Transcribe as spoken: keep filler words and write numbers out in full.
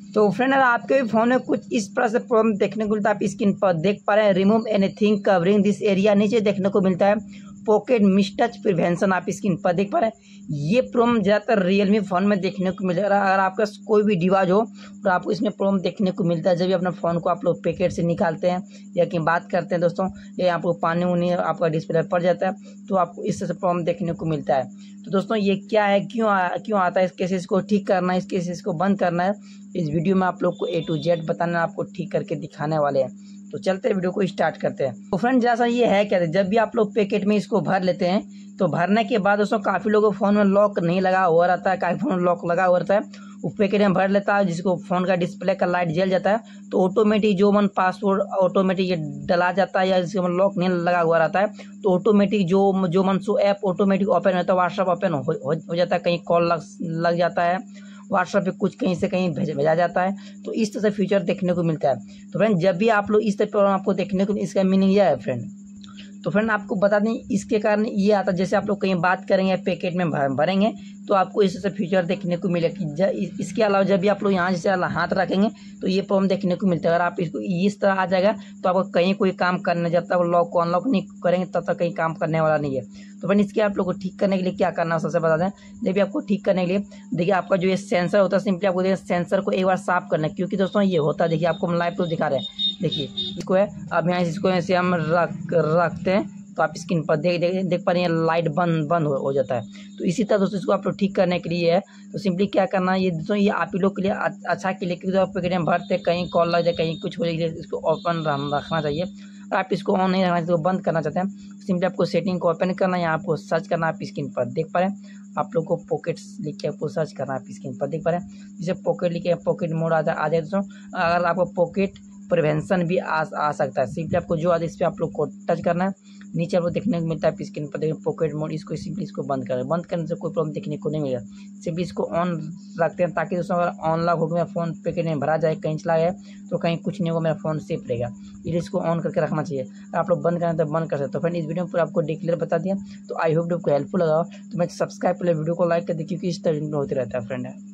तो फ्रेंड अगर आपके फ़ोन में कुछ इस प्रकार से प्रॉब्लम देखने को मिलता है, आप स्क्रीन पर देख पा रहे हैं, remove anything covering this area, नीचे देखने को मिलता है पॉकेट मिसटच प्रिवेंशन, आप स्क्रीन पर देख पा रहे हैं। ये प्रॉब्लम ज़्यादातर रियलमी फ़ोन में देखने को मिलेगा। अगर आपका कोई भी डिवाइस हो तो आपको इसमें प्रॉब्लम देखने को मिलता है जब भी अपने फ़ोन को आप लोग पैकेट से निकालते हैं या कहीं बात करते हैं दोस्तों, या आपको पानी उनी आपका डिस्प्ले पड़ जाता है तो आपको इस तरह से प्रॉब्लम देखने को मिलता है। तो दोस्तों ये क्या है, क्यों आ, क्यों आता है, इस केसेस को ठीक करना है, इस केसेस को बंद करना है, इस वीडियो में आप लोग को ए टू जेड बताना, आपको ठीक करके दिखाने वाले हैं। तो चलते हैं वीडियो को स्टार्ट करते हैं। तो फ्रेंड जैसा ये है क्या, जब भी आप लोग पैकेट में इसको भर लेते हैं तो भरने के बाद दोस्तों काफ़ी लोगों को फ़ोन में लॉक नहीं लगा हुआ रहता है, काफ़ी फ़ोन में लॉक लगा हुआ रहता है, वो पैकेट में भर लेता है जिसको फ़ोन का डिस्प्ले का लाइट जल जाता है तो ऑटोमेटिक जो मन पासवर्ड ऑटोमेटिक ये डला जाता है, या जिसको मन लॉक नहीं लगा हुआ रहता है तो ऑटोमेटिक जो जो मन सो ऐप ऑटोमेटिक ओपन होता है, व्हाट्सअप ओपन हो, हो, हो जाता है, कहीं कॉल लग लग जाता है, व्हाट्सएप पे कुछ कहीं से कहीं भेज भेजा जाता है। तो इस तरह से फीचर देखने को मिलता है। तो फ्रेंड जब भी आप लोग इस तरह प्रॉब्लम आपको देखने को, इसका मीनिंग यह है फ्रेंड। तो फ्रेंड आपको बता दें इसके कारण ये आता है, जैसे आप लोग कहीं बात करेंगे पैकेट में भरेंगे तो आपको इस तरह से फीचर देखने को मिलेगा। इसके अलावा जब भी आप लोग यहाँ जैसे हाथ रखेंगे तो ये प्रॉब्लम देखने को मिलता है। अगर आप इसको इस तरह आ जाएगा तो आपको कहीं कोई काम करने, जब तक लॉक को अनलॉक नहीं करेंगे तब तक कहीं काम करने वाला नहीं है। तो फ्रेंड इसके आप लोग को ठीक करने के लिए क्या करना है सबसे बता दें। जब भी आपको ठीक करने के लिए देखिए आपका जो ये सेंसर होता है, सिंपली आपको देखिए सेंसर को एक बार साफ करना है, क्योंकि दोस्तों ये होता है, देखिए आपको हम लाइव प्रूफ दिखा रहे हैं, देखिए इसको है, अब यहाँ इसको ऐसे हम रख रखते हैं तो आप स्क्रीन पर देख देख देख पा रहे हैं लाइट बंद बंद हो, हो जाता है। तो इसी तरह दोस्तों इसको आप लोग ठीक करने के लिए है तो सिंपली क्या करना है, ये दोस्तों ये आप ही लोग के लिए अच्छा के लिए, क्योंकि आप पैकेट में भरते कहीं कॉल लग जाए कहीं कुछ हो जाए, इसको ओपन रखना चाहिए। अगर आप इसको ऑन नहीं रखना चाहिए तो बंद करना चाहते हैं, सिंपली आपको सेटिंग को ओपन करना है, यहाँ आपको सर्च करना है, आप स्क्रीन पर देख पा रहे हैं आप लोग को पॉकेट्स लिख के आपको सर्च करना है, आप स्क्रीन पर देख पा रहे हैं जिसे पॉकेट लिखे पॉकेट मोड आ जाए दोस्तों। अगर आपको पॉकेट प्रिवेंशन भी आ आ सकता है, सिंपली आपको जो आदि इस पर आप लोग को टच करना है, नीचे आपको देखने को मिलता है स्क्रीन पर देखिए पॉकेट मोड, इसको सिंपली इसको बंद करें, बंद करने से कोई प्रॉब्लम देखने को नहीं मिलेगा। सिंपली इसको ऑन रखते हैं ताकि दोस्तों अगर ऑन लॉक हो गया फ़ोन पैकेट में भरा जाए, कहीं चला गया तो कहीं कुछ नहीं होगा, मेरा फ़ोन सेफ रहेगा, इसलिए इसको ऑन करके रखना चाहिए। आप लोग बंद करें तो बंद कर सकते। तो फ्रेंड इस वीडियो में पूरा आपको डिक्लेयर बता दिया, तो आई होप आपको हेल्पफुल लगा। तो मैं सब्सक्राइब कर वीडियो को लाइक कर दी, क्योंकि इस तरह होते रहता है फ्रेंड।